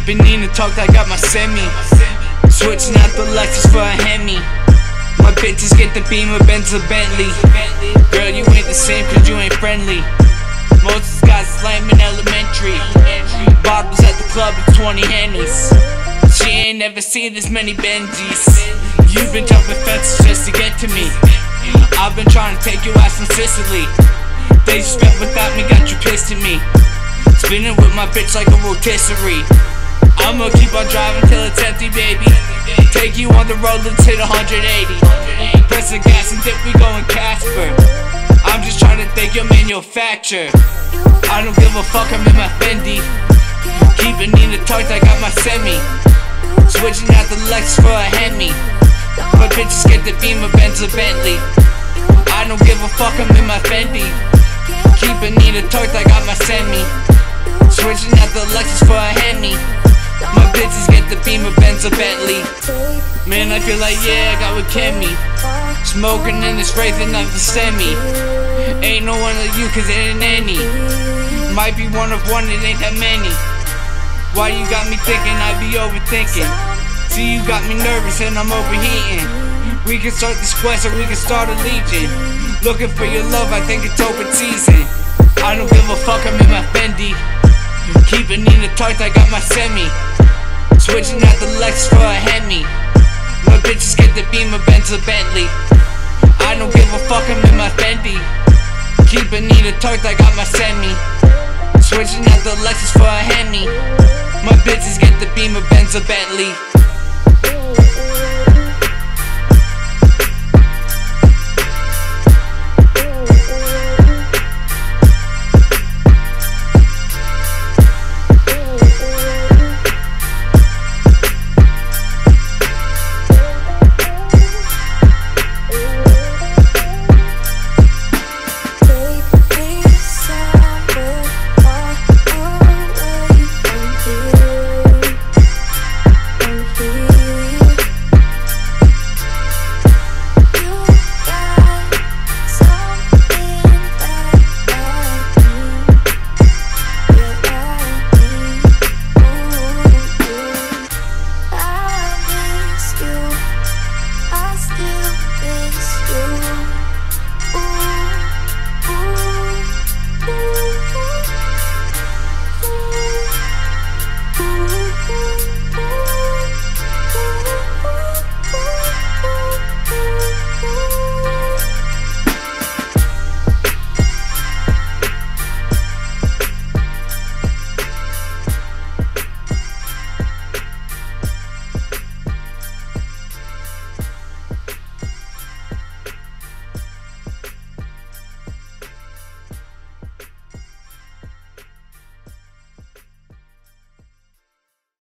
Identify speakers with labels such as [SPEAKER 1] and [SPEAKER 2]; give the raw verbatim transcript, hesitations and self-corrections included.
[SPEAKER 1] Keeping Nina talked, I got my semi. Switching out the Lexus for a Hemi. My bitches get the Beamer, Benz or Bentley. Girl, you ain't the same cause you ain't friendly. Most guys slamming elementary. Bottles at the club with twenty Hennies. She ain't never seen this many Benzes. You've been jumping fences just to get to me. I've been trying to take your ass from Sicily. Days you spent without me got you pissed at me. Spinning with my bitch like a rotisserie. I'ma keep on driving till it's empty, baby. Take you on the road, let's hit one hundred eighty. Press the gas and dip, we going Casper. I'm just trying to thank your manufacturer. I don't give a fuck, I'm in my Fendi. Keeping Nina tucked, I got my semi. Switching out the Lexus for a Hemi. My bitches get the Beamer, Benz or Bentley. I don't give a fuck, I'm in my Fendi. Keeping Nina tucked, I got my semi. Switching out the Lexus for a Hemi. My bitches get the Beamer, Benz or Bentley. Man, I feel like, yeah, I got with Kimmy. Smoking in this Wraithing of the semi. Ain't no one like you cause it ain't any. Might be one of one, it ain't that many. Why you got me thinking I be overthinking? See, you got me nervous and I'm overheating. We can start this quest or we can start a legion. Looking for your love, I think it's open season. I don't give a fuck, I'm in my Fendi. Keeping Nina tucked, I got my semi. Switching out the Lexus for a Hemi. My bitches get the Beamer, Benz or Bentley. I don't give a fuck, I'm in my Fendi. Keeping Nina tucked, I got my semi. Switching out the Lexus for a Hemi. My bitches get the Beamer, Benz or Bentley.